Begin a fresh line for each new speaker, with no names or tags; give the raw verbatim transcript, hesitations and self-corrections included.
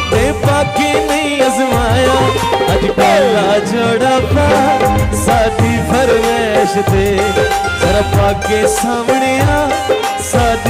ते पाके नहीं अजमाया अज काला जोड़ा पा साडी फरमैश ते जरा पाके सामने आ साडी